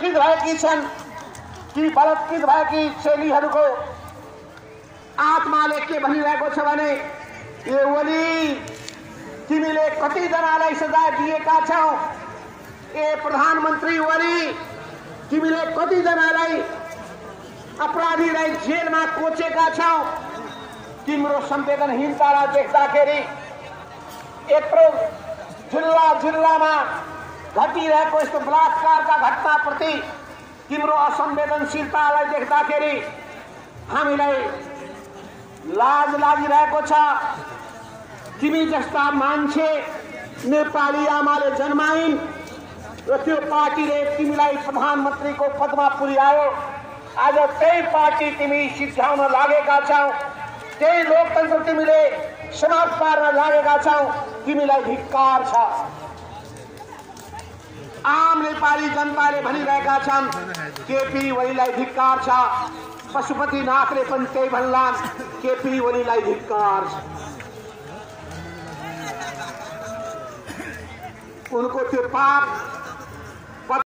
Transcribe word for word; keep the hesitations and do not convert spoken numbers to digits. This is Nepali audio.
बलात्कृत भएकी छन् ती बलात्कृत भएकी चेलीहरूको आत्माले के भनिरहेको छ भने ए ओली तिमीले कतिजनालाई सजाय दिएका छौ। ए प्रधानमन्त्री ओली तिमीले कतिजनालाई अपराधीलाई जेलमा कोचेका छौ। तिम्रो संवेदनहीनतालाई देख्दाखेरि यत्रो जिल्ला जिल्लामा घटिरहेको यस्तो बलात्कारका घटनाप्रति तिम्रो असंवेदनशीलतालाई देख्दाखेरि हामीलाई लाज लागिरहेको छ। तिमी जस्ता मान्छे नेपाली आमाले जन्माइन् र त्यो पार्टीले तिमीलाई प्रधानमन्त्रीको पदमा पुर्यायो। आज त्यही पार्टी तिमी सिद्ध्याउन लागेका छौ, त्यही लोकतन्त्र तिमीले समाप्त पार्न लागेका छौ। तिमीलाई धिक्कार छ। आम नेपाली जनताले भनिरहेका छन् केपी ओलीलाई धिक्कार छ। पशुपतिनाथले पनि त्यही भन्लान् केपी ओलीलाई धिक्कार छ। उनको त्यो पाप